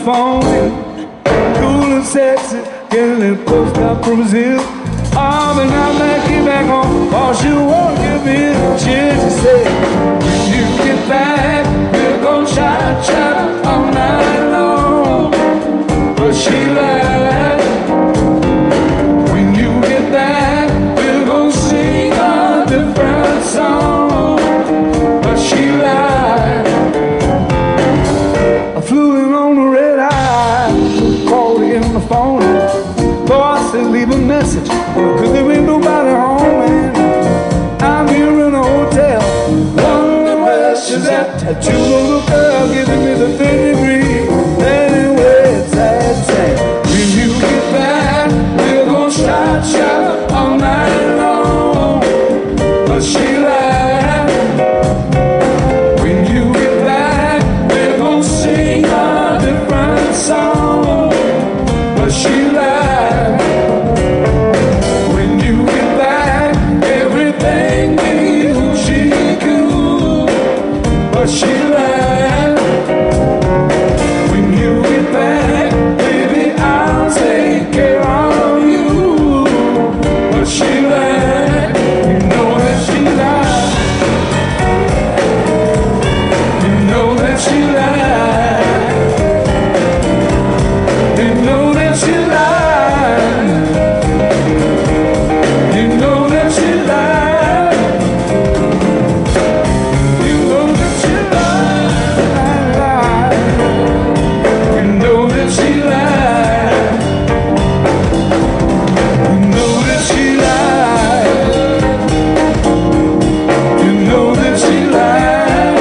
phone, cool and sexy, getting a postcard from Brazil. Oh, but now I get back home, all she won't give me is she said, when you get back, we're gonna shout all night long. But she lied. When you get back, we're gonna sing a different song. But she lied. I flew in on the red eye, called her in the phone. Boy, I said, leave a message, cause there ain't nobody home, man. I'm here in a hotel, wondering where she's at. A cute little girl giving me the 3rd degree. Anyway, it's sad. When you get back, we're gonna shout all night long. But she lied. When you get back, we're gonna sing a different song. But she lied. When you get back, everything we she could. But she lied. When you get back, baby, I'll take care of you. But she lied. You know that she lied. You know that she lied. You know that she lied. You know that she lied. You know that she lied. You know that she lied. You know that she lied. You know that she lied.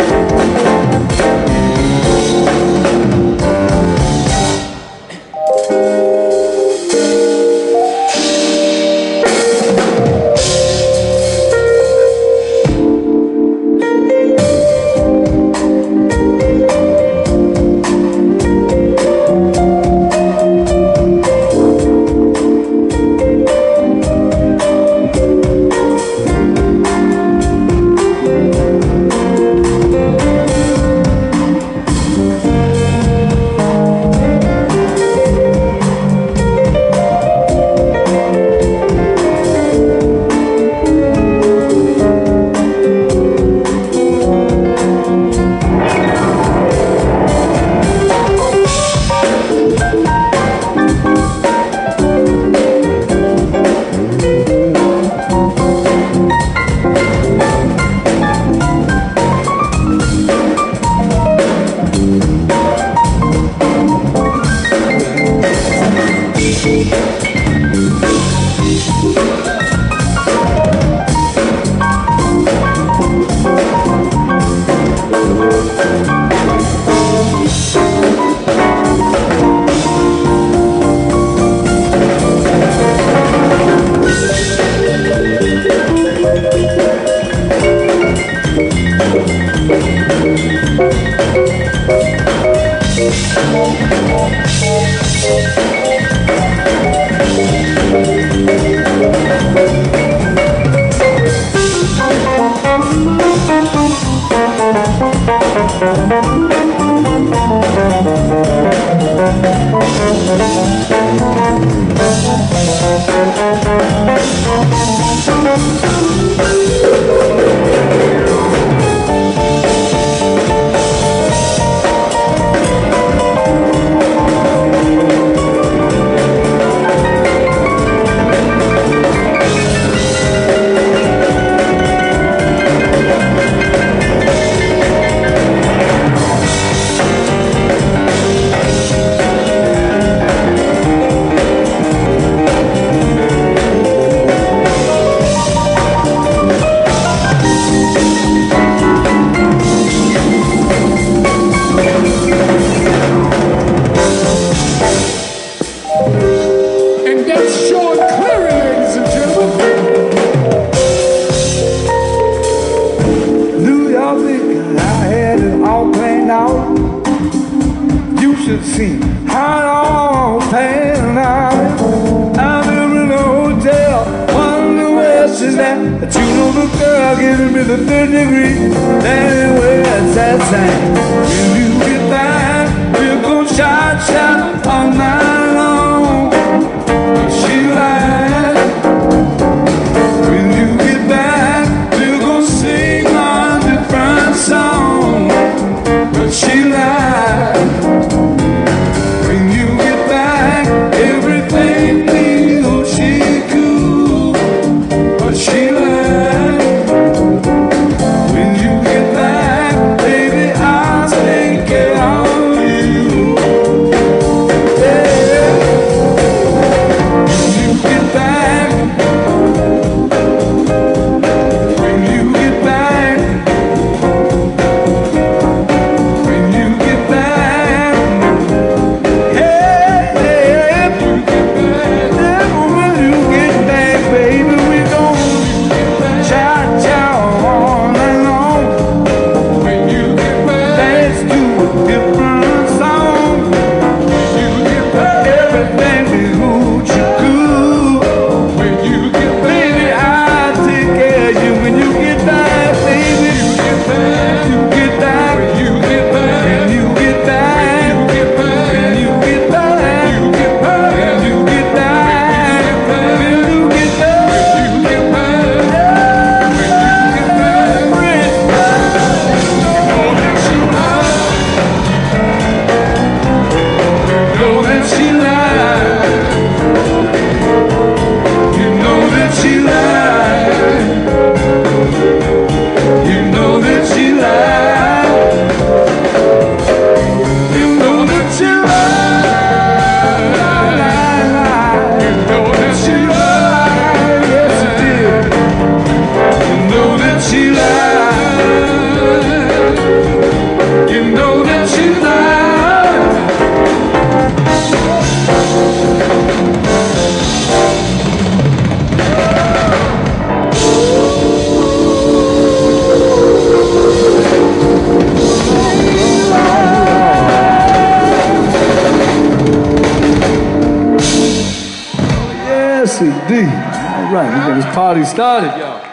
should see how it all panned out. I'm in a hotel, wonder where she's at. But you know the girl giving me the 3rd degree. Anyway, it's that same. When you get back, we're gonna shine. shout all night long. She lied. When you get back, we're gonna sing a different song. But she lied. When you get back, everything feels she cool. But she lied. When you get back, baby, I'll take care of you. Yeah. When you get back, when you get back, when you get back, yeah, yeah. When you get back, baby, we gon' cha-cha all night long. When you get back, let's do a different song. When you get back, everything is hoochie coo. When you get back, baby, I'll take care of you. When you get back, baby, you get back, you get back, you get back, when you get back, you get back, when you get back, you get back, when you get back, when you get back, when you get back, when you get back, you know that she lied. You know that she lied. You know that she lied. You know that she lied. You know that she lied. Yes, you did. You know that she lied. You know that she lied. Yes, indeed. All right, we got this party started, y'all.